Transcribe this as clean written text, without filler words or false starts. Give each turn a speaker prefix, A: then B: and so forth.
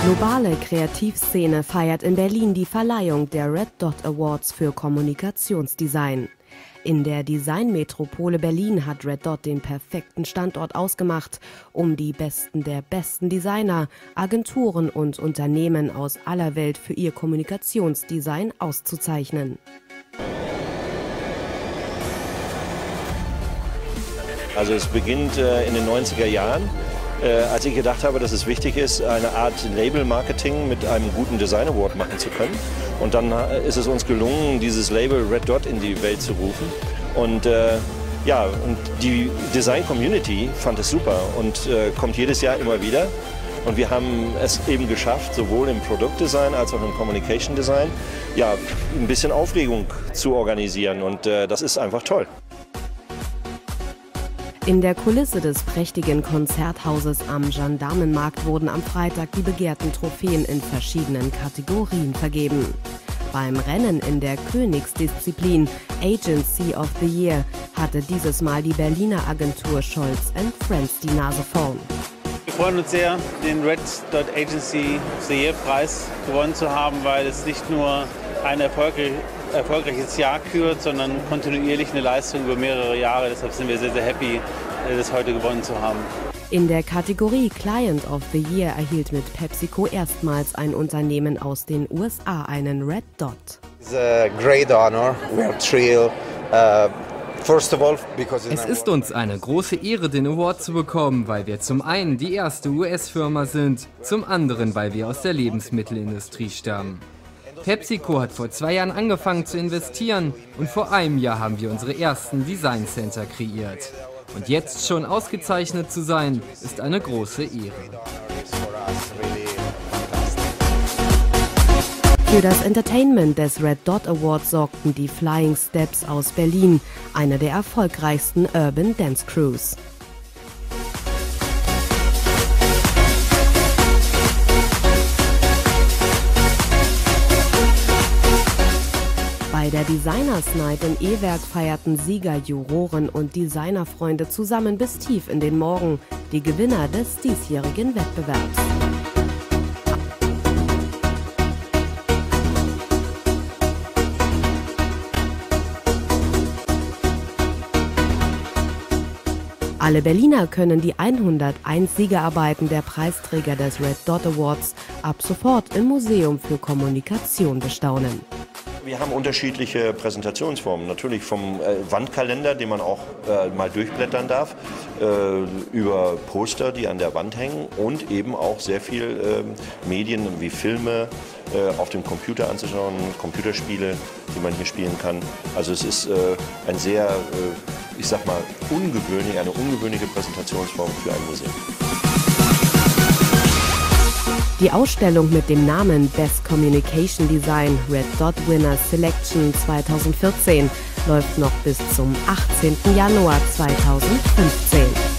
A: Die globale Kreativszene feiert in Berlin die Verleihung der Red Dot Awards für Kommunikationsdesign. In der Designmetropole Berlin hat Red Dot den perfekten Standort ausgemacht, um die Besten der besten Designer, Agenturen und Unternehmen aus aller Welt für ihr Kommunikationsdesign auszuzeichnen.
B: Also es beginnt in den 90er Jahren, als ich gedacht habe, dass es wichtig ist, eine Art Label-Marketing mit einem guten Design Award machen zu können. Und dann ist es uns gelungen, dieses Label Red Dot in die Welt zu rufen. Und und die Design-Community fand es super und kommt jedes Jahr immer wieder. Und wir haben es eben geschafft, sowohl im Produktdesign als auch im Communication Design, ein bisschen Aufregung zu organisieren. Und das ist einfach toll.
A: In der Kulisse des prächtigen Konzerthauses am Gendarmenmarkt wurden am Freitag die begehrten Trophäen in verschiedenen Kategorien vergeben. Beim Rennen in der Königsdisziplin Agency of the Year hatte dieses Mal die Berliner Agentur Scholz & Friends die Nase vorn.
C: Wir freuen uns sehr, den Red Dot Agency of the Year Preis gewonnen zu haben, weil es nicht nur ein erfolgreiches Jahr kürt, sondern kontinuierlich eine Leistung über mehrere Jahre. Deshalb sind wir sehr, sehr happy, das heute gewonnen zu haben.
A: In der Kategorie Client of the Year erhielt mit PepsiCo erstmals ein Unternehmen aus den USA einen Red Dot.
D: It's a great honor. We are thrilled.
E: Es ist uns eine große Ehre, den Award zu bekommen, weil wir zum einen die erste US-Firma sind, zum anderen, weil wir aus der Lebensmittelindustrie stammen. PepsiCo hat vor 2 Jahren angefangen zu investieren und vor einem Jahr haben wir unsere ersten Design Center kreiert. Und jetzt schon ausgezeichnet zu sein, ist eine große Ehre.
A: Für das Entertainment des Red Dot Awards sorgten die Flying Steps aus Berlin, eine der erfolgreichsten Urban Dance Crews. Bei der Designers Night in E-Werk feierten Sieger, Juroren und Designerfreunde zusammen bis tief in den Morgen, die Gewinner des diesjährigen Wettbewerbs. Alle Berliner können die 101 Siegerarbeiten der Preisträger des Red Dot Awards ab sofort im Museum für Kommunikation bestaunen.
B: Wir haben unterschiedliche Präsentationsformen. Natürlich vom Wandkalender, den man auch mal durchblättern darf, über Poster, die an der Wand hängen und eben auch sehr viel Medien wie Filme auf dem Computer anzuschauen, Computerspiele, die man hier spielen kann. Also es ist ein sehr, eine ungewöhnliche Präsentationsform für ein Museum.
A: Die Ausstellung mit dem Namen Best Communication Design Red Dot Winners Selection 2014 läuft noch bis zum 18. Januar 2015.